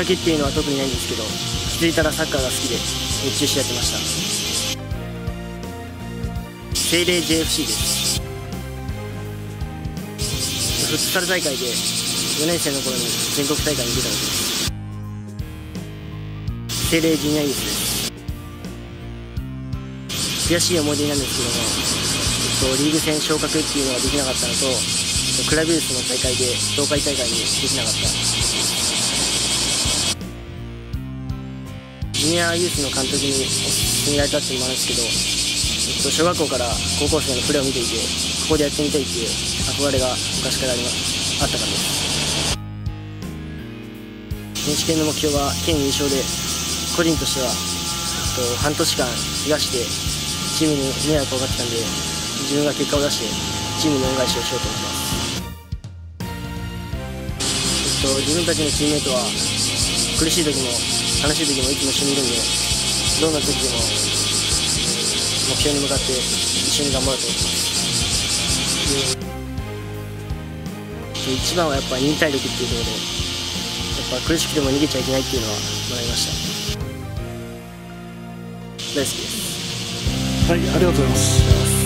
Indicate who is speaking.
Speaker 1: かけっていうのは特にないんですけど、気づいたらサッカーが好きで熱中してやってました。聖霊 JFC です。フットサル大会で4年生の頃に全国大会に出たのです。聖霊ジュニアユースです。悔しい思い出なんですけども、リーグ戦昇格っていうのができなかったのと、クラブユースの大会で東海大会にできなかった。ジュニアユースの監督に勧められたっていうのもあるんですけど、小学校から高校生のプレーを見ていて、ここでやってみたいっていう憧れが昔からあったからです。選手権の目標は県優勝で、個人としては半年間怪我してチームに迷惑をかけたんで、自分が結果を出してチームに恩返しをしようと思います。自分たちのチームメイトは苦しい時も楽しい時もいつも一緒にいるんで、どんな時でも目標に向かって一緒に頑張ろうと思ってます。一番はやっぱ忍耐力っていうところで、やっぱ苦しくても逃げちゃいけないっていうのは学びました。大好きです。
Speaker 2: はい、ありがとうございます。